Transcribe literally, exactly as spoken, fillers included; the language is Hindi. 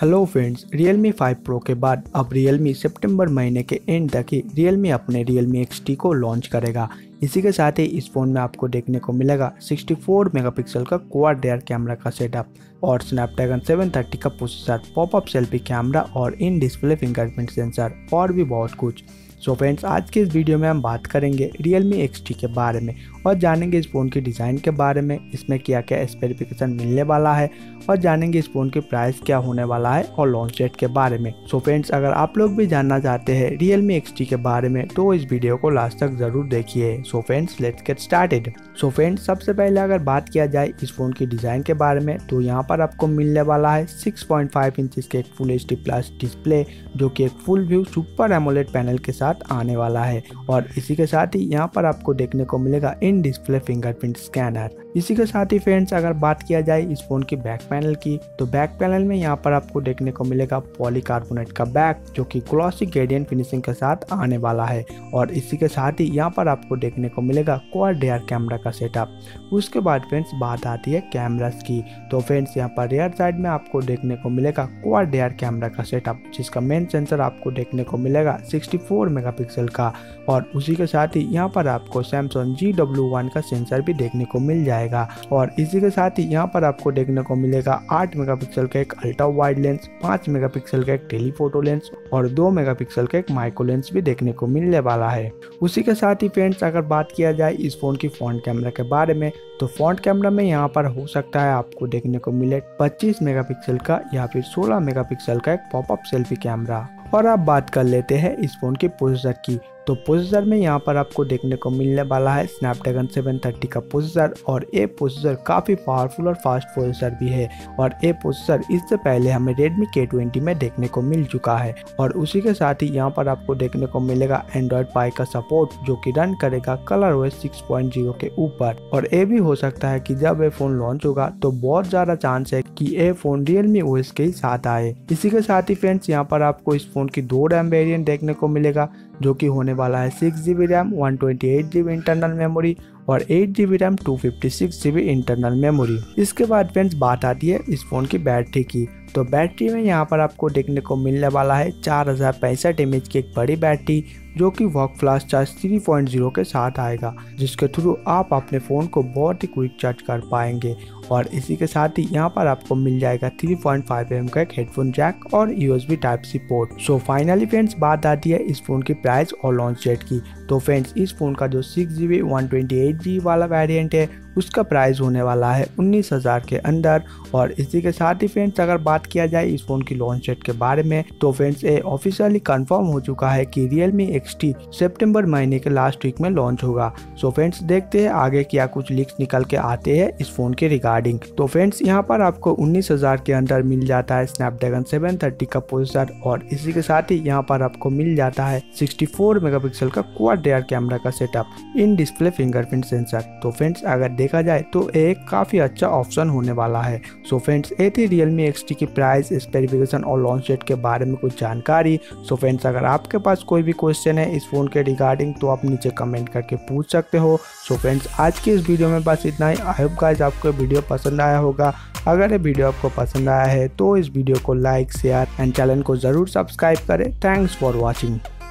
Hello friends, Realme five Pro के बाद अब Realme सितंबर महीने के एंड तक ही Realme अपने Realme एक्स टी को लॉन्च करेगा। इसी के साथ ही इस फोन में आपको देखने को मिलेगा सिक्सटी फोर मेगापिक्सल का क्वाड रेयर कैमरा का सेटअप और स्नैपड्रैगन सेवन थर्टी का प्रोसेसर, पॉपअप सेल्फी कैमरा और इन डिस्प्ले फिंगरप्रिंट सेंसर और भी बहुत कुछ। सो फ्रेंड्स, आज के इस वीडियो में हम बात करेंगे Realme एक्स टी के बारे में और जानेंगे इस फ़ोन की डिज़ाइन के बारे में, इसमें क्या क्या स्पेसिफिकेशन मिलने वाला है और जानेंगे इस फ़ोन के प्राइस क्या होने वाला है और लॉन्च डेट के बारे में। सो फ्रेंड्स, अगर आप लोग भी जानना चाहते हैं Realme एक्स टी के बारे में तो इस वीडियो को लास्ट तक ज़रूर देखिए। So friends, let's get started. So friends, सबसे पहले अगर बात किया जाए इस फ़ोन की डिज़ाइन के बारे में तो यहाँ पर आपको मिलने वाला है सिक्स पॉइंट फाइव इंचेस के एक full H D plus display, जो कि एक full view super AMOLED panel के साथ आने वाला है। और इसी के साथ ही यहाँ पर आपको देखने को मिलेगा इन डिस्प्ले फिंगरप्रिंट स्कैनर। इसी के साथ ही फ्रेंड्स, अगर बात किया जाए इस फोन की बैक पैनल की तो बैक पैनल में यहाँ पर आपको देखने को मिलेगा पॉलीकार्बोनेट का बैक, जो कि ग्लॉसी ग्रेडियंट फिनिशिंग के साथ आने वाला है। और इसी के साथ ही यहाँ पर आपको देखने को मिलेगा क्वाड रेयर कैमरा का सेटअप। उसके बाद फ्रेंड्स बात आती है कैमरास की, तो फ्रेंड्स यहाँ पर रेयर साइड में आपको देखने को मिलेगा क्वाड रेयर कैमरा का सेटअप, जिसका मेन सेंसर आपको देखने को मिलेगा सिक्सटी फोर मेगापिक्सल का। और उसी के साथ ही यहाँ पर आपको सैमसंग जी डब्ल्यू वन का सेंसर भी देखने को मिल जाएगा। और इसी के साथ ही यहाँ पर आपको देखने को मिलेगा आठ मेगापिक्सल का एक अल्ट्रा वाइड लेंस, पाँच मेगापिक्सल का एक टेलीफोटो लेंस और दो मेगापिक्सल का एक माइक्रो लेंस भी देखने को मिलने वाला है। उसी के साथ ही फ्रेंड्स, अगर बात किया जाए इस फोन की फ्रंट कैमरा के बारे में तो फ्रंट कैमरा में यहाँ पर हो सकता है आपको देखने को मिले पच्चीस मेगापिक्सल का या फिर सोलह मेगापिक्सल का एक पॉपअप सेल्फी कैमरा। और अब बात कर लेते हैं इस फोन के प्रोसेसर की, तो प्रोसेसर में यहाँ पर आपको देखने को मिलने वाला है स्नैपड्रैगन सेवन थर्टी का प्रोसेसर। और ये प्रोसेसर काफ़ी पावरफुल और फास्ट प्रोसेसर भी है और ये प्रोसेसर इससे पहले हमें Redmi के ट्वेंटी में देखने को मिल चुका है। और उसी के साथ ही यहाँ पर आपको देखने को मिलेगा एंड्रॉयड पाई का सपोर्ट, जो कि रन करेगा Color OS six point zero के ऊपर। और ये भी हो सकता है कि जब ये फ़ोन लॉन्च होगा तो बहुत ज़्यादा चांस है कि ये फ़ोन Realme ओ एस के ही साथ आए। इसी के साथ ही फ्रेंड्स, यहाँ पर आपको इस फ़ोन की दो रैम वेरिएंट देखने को मिलेगा, जो कि होने वाला है six G B RAM, one twenty eight G B internal memory और eight G B RAM, two fifty six G B internal memory. इसके बाद फ्रेंड्स बात आती है इस फोन की बैटरी की, तो बैटरी में यहाँ पर आपको देखने को मिलने वाला है चार हजार पैंसठ एम एच की एक बड़ी बैटरी, जो कि VOOC fast charge three point zero के साथ आएगा, जिसके थ्रू आप अपने फ़ोन को बहुत ही क्विक चार्ज कर पाएंगे। और इसी के साथ ही यहाँ पर आपको मिल जाएगा थ्री पॉइंट फाइव एम का एक हेडफोन जैक और U S B type C port. So finally friends बात आती है इस फोन की प्राइस और लॉन्च डेट की, तो फ्रेंड्स इस फोन का जो six G B one twenty eight G B वाला वेरिएंट है उसका प्राइस होने वाला है उन्नीस हज़ार के अंदर। और इसी के साथ ही फ्रेंड्स, अगर बात किया जाए इस फोन की लॉन्च डेट के बारे में तो फ्रेंड्स ये ऑफिशियली कंफर्म हो चुका है कि Realme एक्स टी सितंबर महीने के लास्ट वीक में लॉन्च होगा। सो फ्रेंड्स, देखते हैं आगे क्या कुछ लीक्स निकल के आते हैं इस फोन के रिगार्डिंग। तो फ्रेंड्स, यहाँ पर आपको उन्नीस हज़ार के अंदर मिल जाता है स्नैपड्रैगन सेवन थर्टी का प्रोसेसर और इसी के साथ ही यहाँ पर आपको मिल जाता है सिक्सटी फोर मेगापिक्सल का क्वाड रेयर कैमरा का setup, in display fingerprint sensor. तो फ्रेंड्स, अगर देखा जाए तो एक काफी अच्छा ऑप्शन होने वाला है। सो फ्रेंड्स, ये थी Realme एक्स टी की प्राइस, स्पेसिफिकेशन और लॉन्च डेट के बारे में कुछ जानकारी। सो फ्रेंड्स, अगर आपके पास कोई भी क्वेश्चन है इस फोन के रिगार्डिंग तो आप नीचे कमेंट करके पूछ सकते हो। सो फ्रेंड्स, आज की इस वीडियो में बस इतना ही। आई होप गाइस आपको वीडियो पसंद आया होगा। अगर ये वीडियो आपको पसंद आया है तो इस वीडियो को लाइक, शेयर एंड चैनल को जरूर सब्सक्राइब करें। Thanks for watching.